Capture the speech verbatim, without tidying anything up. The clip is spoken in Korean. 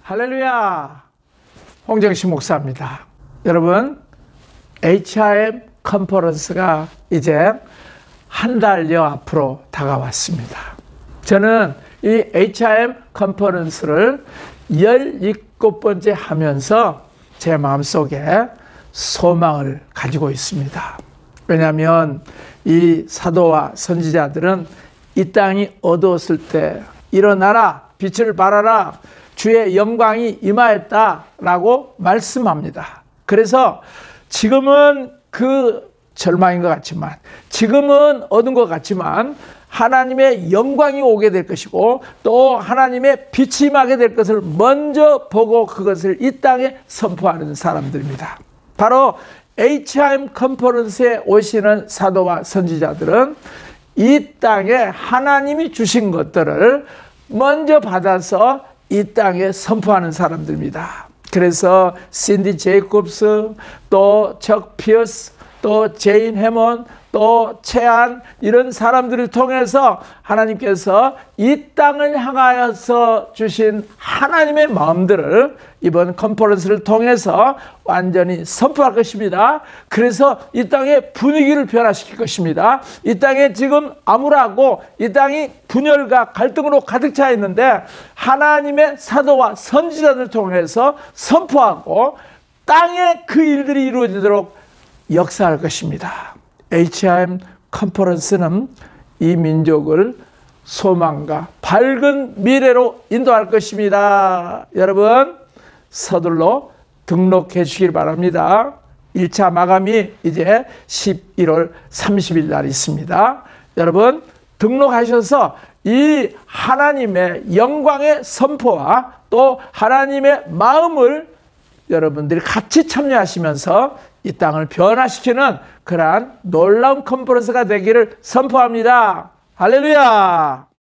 할렐루야, 홍정신 목사입니다. 여러분, 에이치아이엠 컨퍼런스가 이제 한 달여 앞으로 다가왔습니다. 저는 이 에이치아이엠 컨퍼런스를 열일곱 번째 하면서 제 마음속에 소망을 가지고 있습니다. 왜냐하면 이 사도와 선지자들은 이 땅이 어두웠을 때 일어나라, 빛을 발하라, 주의 영광이 임하였다라고 말씀합니다. 그래서 지금은 그 절망인 것 같지만, 지금은 어두운 것 같지만 하나님의 영광이 오게 될 것이고 또 하나님의 빛이 임하게 될 것을 먼저 보고 그것을 이 땅에 선포하는 사람들입니다. 바로 에이치아이엠 컨퍼런스에 오시는 사도와 선지자들은 이 땅에 하나님이 주신 것들을 먼저 받아서 이 땅에 선포하는 사람들입니다. 그래서 신디 제이콥스, 또 척 피어스, 또 제인 해먼, 또 채안, 이런 사람들을 통해서 하나님께서 이 땅을 향하여서 주신 하나님의 마음들을 이번 컨퍼런스를 통해서 완전히 선포할 것입니다. 그래서 이 땅의 분위기를 변화시킬 것입니다. 이 땅에 지금 암울하고 이 땅이 분열과 갈등으로 가득 차 있는데 하나님의 사도와 선지자들을 통해서 선포하고 땅에 그 일들이 이루어지도록 역사할 것입니다. 에이치아이엠 컨퍼런스는 이 민족을 소망과 밝은 미래로 인도할 것입니다. 여러분, 서둘러 등록해 주시길 바랍니다. 일 차 마감이 이제 십일월 삼십일 날 있습니다. 여러분, 등록하셔서 이 하나님의 영광의 선포와 또 하나님의 마음을 여러분들이 같이 참여하시면서 이 땅을 변화시키는 그러한 놀라운 컨퍼런스가 되기를 선포합니다. 할렐루야!